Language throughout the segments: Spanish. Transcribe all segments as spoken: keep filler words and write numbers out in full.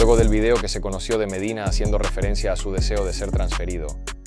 luego del video que se conoció de Medina haciendo referencia a su deseo de ser transferido.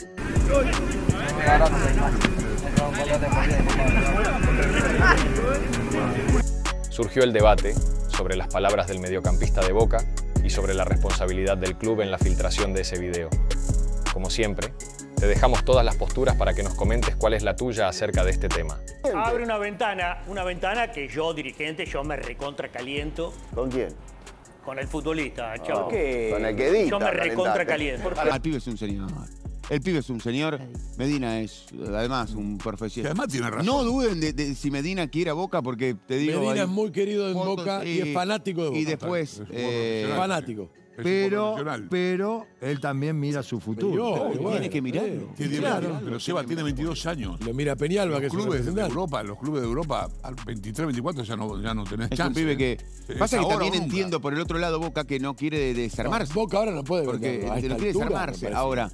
Surgió el debate sobre las palabras del mediocampista de Boca y sobre la responsabilidad del club en la filtración de ese video. Como siempre, te dejamos todas las posturas para que nos comentes cuál es la tuya acerca de este tema. Abre una ventana, una ventana que yo, dirigente, yo me recontra caliento. ¿Con quién? Con el futbolista, chavo. Oh, con el que dicta. Yo me recontra caliento. El pibe es un señor. El pibe es un señor. Medina es, además, un profesional. Además tiene razón. No duden de, de si Medina quiere a Boca, porque te digo... Medina hay es muy querido en fotos, Boca y, y es fanático de Boca. Y después... Eh, fanático. Pero, pero él también mira su futuro. Yo, tiene bueno, que mirarlo. Tiene, claro. Pero Seba tiene veintidós años. Lo mira Peñalba, que Los es un clubes de representante. Europa, los clubes de Europa, al veintitrés, veinticuatro ya no, ya no tenés Es chance. un pibe que... Es Pasa que ahora también o nunca. entiendo por el otro lado Boca que no quiere desarmarse. No, Boca ahora no puede porque venderlo, a no esta quiere altura, desarmarse. me parece. Ahora...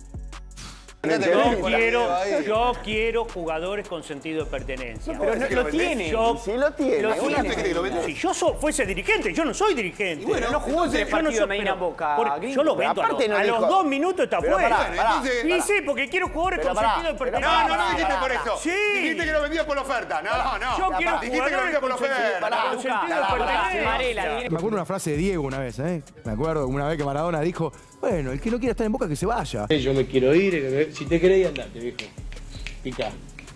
Yo quiero, yo quiero jugadores con sentido de pertenencia. Pero no lo tiene. Yo, Sí lo tiene. lo ¿Cómo tiene. te crees que lo vendés? Si yo so- fuese dirigente, yo no soy dirigente. Y bueno, no jugó tres Yo no partidos soy- Medina pero- Boca, porque Gringo. yo lo Pero vendo a los, aparte no a los dijo- dos minutos está Pero fuera. pará, pará. Y sí, porque quiero jugadores Pero con pará, sentido de pero pertenencia. pará, No, no lo dijiste pará, por pará. eso. Sí. Dijiste que lo vendías por la oferta. No, no. Yo quiero Dijiste que lo jugadores vendías por la con sentido- oferta. Pará, con sentido de pará, pará. pertenencia. Me acuerdo una frase de Diego una vez, ¿eh? Me acuerdo una vez que Maradona dijo, bueno, el que no quiera estar en Boca que se vaya. Yo me quiero ir, que me- si te querés andate, viejo. Pica.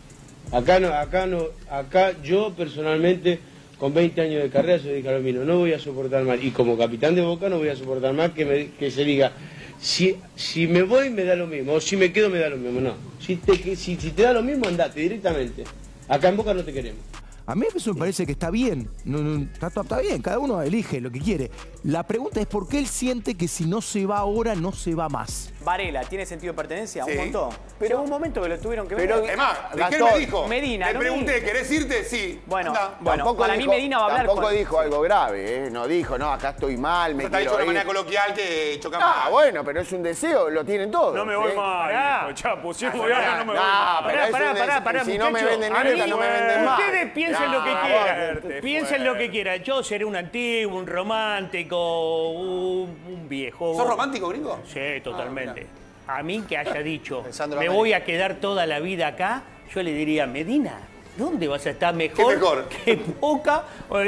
Acá no, acá no, acá yo personalmente, con veinte años de carrera, soy de Carolino, no voy a soportar más. Y como capitán de Boca no voy a soportar más que, me- que se diga, si, si me voy me da lo mismo, o si me quedo me da lo mismo. No, si te, si, si te da lo mismo, andate directamente. Acá en Boca no te queremos. A mí eso me parece que está bien. No, no, está, está bien, cada uno elige lo que quiere. La pregunta es por qué él siente que si no se va ahora, no se va más. Varela, ¿tiene sentido de pertenencia? Sí. Un montón. Pero hubo un momento que lo tuvieron que ver. Pero- Es más, ¿de qué Gastón, me dijo? Medina, Le lo pregunté, mismo. ¿querés irte? Sí. Bueno, Anda. bueno Tampoco para dijo- mí Medina va a hablar Tampoco con... dijo algo grave, ¿eh? No dijo, no, acá estoy mal, me Está dicho de quiero una ir. manera coloquial que choca Ah, más. bueno, pero es un deseo, lo tienen todos. No me voy ¿eh? más, Pará. hijo, chapo. Si voy Pará, ahora, no me voy nah, más. pero Pará, es pará, un pará, des- pará, si no me muchacho. venden A esta, mí, no me venden más. Ustedes piensen Nah, lo que quieran. fuerte, Piensen fuerte. lo que quieran. Yo seré un antiguo, un romántico, un, un viejo. ¿Sos romántico, gringo? Sí, totalmente. A mí que haya dicho, Pensando en me América. voy a quedar toda la vida acá, yo le diría, Medina, ¿dónde vas a estar mejor, ¿Qué mejor? que Boca?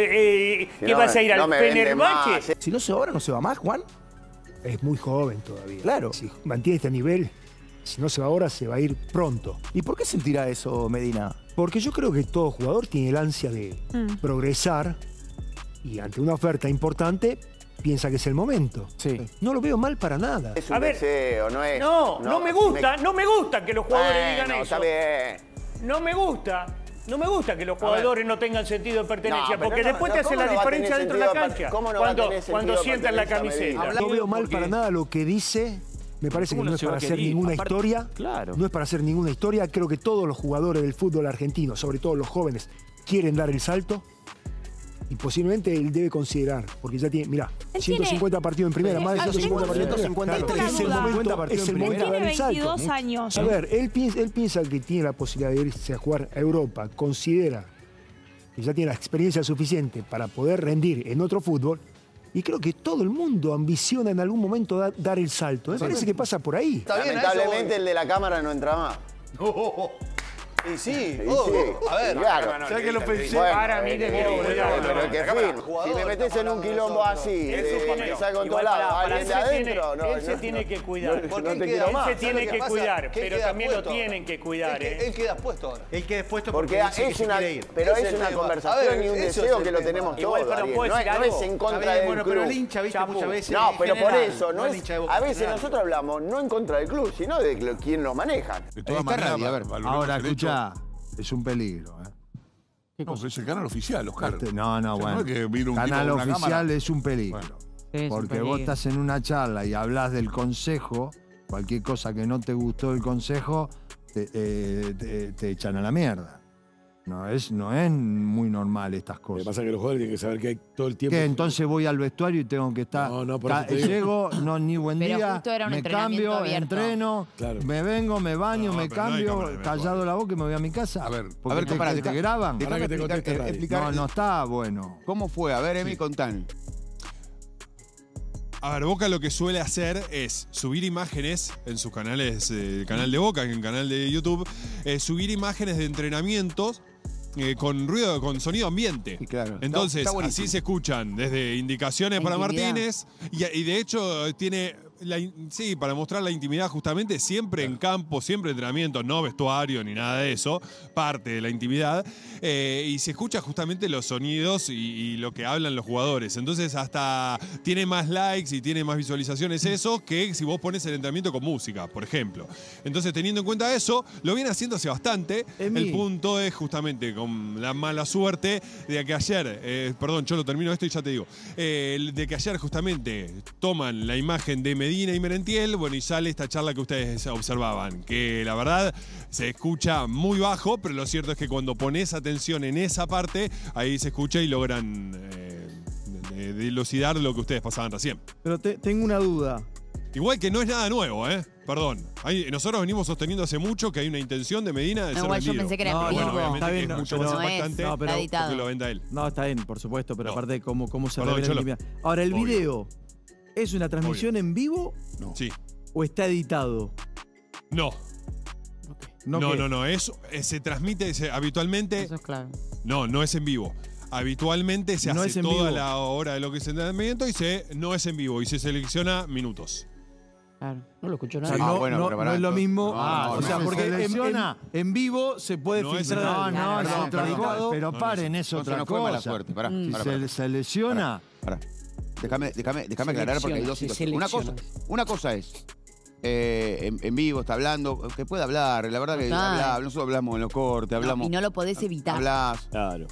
Eh, Si ¿Qué no vas me- a ir al no me venden Fenerbahce? más, eh. Si no se va ahora, no se va más, Juan. Es muy joven todavía. Claro. Si mantiene este nivel, si no se va ahora, se va a ir pronto. ¿Y por qué sentirá eso, Medina? Porque yo creo que todo jugador tiene el ansia de progresar y ante una oferta importante piensa que es el momento. Sí. No lo veo mal para nada. Es un A ver, deseo, no es. No, no, me gusta, no me gusta que los jugadores Bueno, digan eso. está bien. No me gusta. No me gusta que los jugadores no tengan sentido de pertenencia, No, pero porque no, después no, te hace ¿cómo la no va a diferencia tener dentro de la sentido de cancha. per- cómo no va a cuando tener sentido cuando de sientan la pertenencia, camiseta. No veo mal porque- para nada lo que dice. Me parece que ¿Cómo no no es se va para a hacer querer? ninguna Aparte- historia. Claro. No es para hacer ninguna historia. Creo que todos los jugadores del fútbol argentino, sobre todo los jóvenes, quieren dar el salto. Y posiblemente él debe considerar, porque ya tiene, mirá, Él ciento cincuenta tiene- partidos en primera, más de Ah, ciento cincuenta tengo- partidos en ciento cincuenta y primera. tres. Es el Tengo una momento, duda. es el Él momento de dar tiene el salto. veintidós años. A ver, él piensa, él piensa que tiene la posibilidad de irse a jugar a Europa, considera que ya tiene la experiencia suficiente para poder rendir en otro fútbol, y creo que todo el mundo ambiciona en algún momento da- dar el salto. Me parece que pasa por ahí. Está bien, a eso Lamentablemente voy. el de la cámara no entra más. Y sí, Y oh, sí, a ver. claro. ¿Sabes que lo pensé? Bueno, Para mí eh, debió eh, volver. pero es que fin. Si me metes en un quilombo así, Él de se tiene- empezar con igual todo para- lado, para alguien de él se tiene- adentro, no. él se no, tiene no. que cuidar. No, ¿Por no qué te queda? quiero Él más. se tiene ¿Sabes que qué pasa? cuidar, ¿Qué pero queda también lo puesto ahora? tienen que cuidar, Él, ¿eh? él queda puesto ahora. Él queda expuesto Porque porque, dice que es se una, quiere ir. pero Ese es es el una tema. conversación A ver, y un eso es deseo el que lo tema. tenemos Igual, todos, pero Ariel. ¿puedo No es, decir no es algo? en Está contra bien, del bueno, club. pero el hincha, viste, Chapu. muchas veces. No, en pero por general, eso, no el es, hincha de Boca a en veces general. nosotros hablamos no en contra del club, sino de lo- quién lo maneja. De todas Está maneras, radio, a ver. valoremos Ahora, el hecho- escuchá, es un peligro. ¿eh? No, es el canal oficial, Oscar. Este- no, no, O sea, bueno. es que vino un Canal tipo con una oficial cámara. es un peligro. Bueno. es un Porque peligro. vos estás en una charla y hablas del consejo, cualquier cosa que no te gustó del consejo, te, eh, te- te echan a la mierda. No es, no es muy normal estas Lo que cosas. pasa es que los jugadores tienen que saber que hay todo el tiempo. ¿Qué? Entonces voy al vestuario y tengo que estar. No, no, por ca- eso te digo. Llego, no, ni buen Pero día. justo era un me entrenamiento cambio, abierto. entreno, Claro. me vengo, me baño, No, me pero no hay cambio, cámara de callado vestuario. la boca y me voy a mi casa. A ver, Porque a ver, te, pará, te- te deja- graban. Déjame Ahora que te explicar- conteste eh, Radio. explicar No, no está bueno. cómo fue. A ver, Emi, contanos. A ver, Boca lo que suele hacer es subir imágenes en sus canales, eh, el canal de Boca, en el canal de YouTube, eh, subir imágenes de entrenamientos eh, con ruido, con sonido ambiente. Sí, claro. Entonces, Está- está buenísimo. así se escuchan desde indicaciones La para intimidad. Martínez y, y de hecho tiene... La in- sí, para mostrar la intimidad justamente, siempre en campo, siempre entrenamiento, no vestuario ni nada de eso, parte de la intimidad, eh, y se escucha justamente los sonidos y, y lo que hablan los jugadores. Entonces hasta tiene más likes y tiene más visualizaciones eso que si vos pones el entrenamiento con música, por ejemplo. Entonces teniendo en cuenta eso, lo viene haciendo hace bastante. Emi. El punto es justamente con la mala suerte de que ayer, eh, perdón, yo lo termino esto y ya te digo, eh, de que ayer justamente toman la imagen de Medina y Merentiel, bueno, y sale esta charla que ustedes observaban, que la verdad se escucha muy bajo, pero lo cierto es que cuando pones atención en esa parte, ahí se escucha y logran eh, de- de- dilucidar lo que ustedes pasaban recién. Pero te- tengo una duda. Igual que no es nada nuevo, ¿eh? Perdón. Hay- nosotros venimos sosteniendo hace mucho que hay una intención de Medina de No, ser igual yo vendido. pensé que era en Pero vivo. bueno, obviamente Está bien, que no, es mucho pero- más No es, impactante no, pero- está editado. porque lo venda él. No, está bien, por supuesto, pero No. aparte de cómo, cómo se Perdón, revela yo la lo- intimidad. Ahora, ¿el Obvio. video es una transmisión en vivo Sí. o está editado? No. No, No, ¿qué? no, no. Es, eh, se transmite se- habitualmente. Eso es claro. No, no es en vivo. Habitualmente se No hace es en toda vivo. la hora de lo que es entrenamiento y se, no es en vivo y se selecciona minutos. Claro. No lo escucho O sea, nada. Ah, no, bueno, no- pero no pará, es lo esto- mismo. no, Ah, no, o sea, no, porque se en, en- lesiona. en vivo se puede No es filtrar. No, no, Claro, es no, otra pero cosa. editado. Pero No, paren, no, es No, otra no fue mala cosa. suerte. Pará, Mm. Si pará, se, pará. se lesiona, Pará. Déjame, déjame, déjame aclarar porque hay dos Selecciona, situaciones. se Una cosa, selecciona. una cosa es eh, en, en vivo, está hablando, que puede hablar, la verdad que Total. habla, nosotros hablamos en los cortes, No, hablamos. y no lo podés evitar. Hablas. Claro.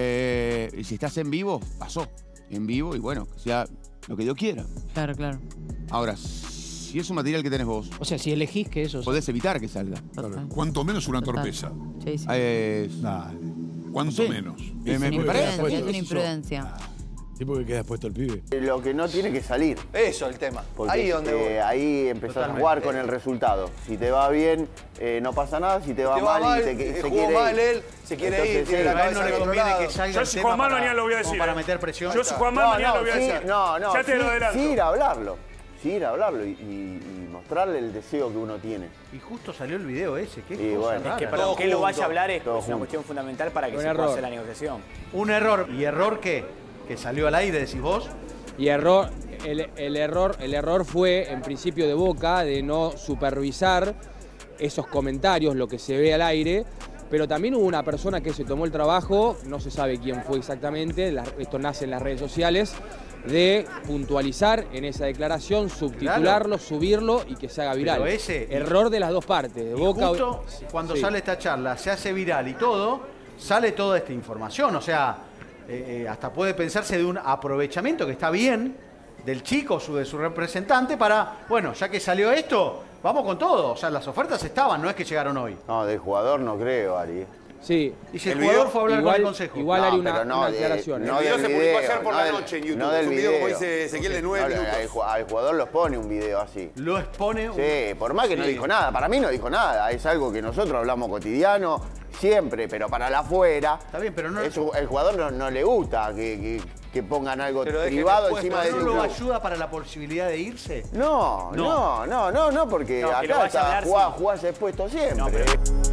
Eh, y si estás en vivo, pasó. En vivo y bueno, que sea lo que Dios quiera. Claro, claro. Ahora, si es un material que tenés vos, O sea, si elegís que eso... podés evitar que salga. Total. Cuanto menos una Total. torpeza. Sí, sí. Eh, dale. Cuanto Sí. menos. me, me- Una me parece. imprudencia, es una eso. imprudencia. Tipo que queda puesto el pibe. Lo que no tiene que salir. Eso es el tema. Porque Ahí donde voy. eh, ahí empezás Totalmente. a jugar con el resultado. Si te va bien, eh, no pasa nada. Si te va Te va mal, mal, y te, que- eh, se jugó quiere mal ir. él, se quiere ir, Entonces, tiene sí, la a él cabeza no le al otro conviene lado. que salga Yo el si tema Juan mal para- mañana lo voy a como decir. para eh. meter presión. Yo si Juan mal No, mañana no, lo voy a sí, decir. No, no, Ya te sí, lo adelanto. sí ir a hablarlo. Sí ir a hablarlo y, y- y mostrarle el deseo que uno tiene. Y justo salió el video ese, qué Y cosa bueno. rara. Es que, perdón, Todo que él lo vaya junto, a hablar es todo pues, una junto. cuestión fundamental para que Un se error. pueda hacer la negociación. Un error. ¿Y error qué? ¿Que salió al aire, decís vos? Y error, el, el error, el error fue, en principio, de Boca, de no supervisar esos comentarios, lo que se ve al aire, pero también hubo una persona que se tomó el trabajo, no se sabe quién fue exactamente, la- esto nace en las redes sociales, de puntualizar en esa declaración, subtitularlo, subirlo y que se haga viral. Pero ese- Error de las dos partes, de Y Boca. justo cuando Sí. sale esta charla, se hace viral y todo, sale toda esta información. O sea, eh, eh, hasta puede pensarse de un aprovechamiento que está bien del chico, su, de su representante, para, bueno, ya que salió esto, vamos con todo. O sea, las ofertas estaban, no es que llegaron hoy. No, del jugador no creo, Ari. Sí. Y si el, El jugador video- fue a hablar igual- con el consejo. igual No, hay una, pero no una de- aclaración. ¿eh? no El video del se publicó ayer por no la del- noche en YouTube. no del Es un video, como video. dice Ezequiel, de nueve No, minutos. Al, ju- al jugador los pone un video así. Lo expone. un- Sí, por más que no Sí. dijo nada. Para mí no dijo nada. Es algo que nosotros hablamos cotidiano, siempre, pero para la afuera. Está bien, pero no. Eso, el jugador no, no le gusta que, que- que pongan algo Pero dejen privado después, encima de ¿No su lo club. ayuda para la posibilidad de irse? No, no, no, no, no, porque No, que lo acá vaya a está hablar, jugá- sí. jugás expuesto siempre. No, pero-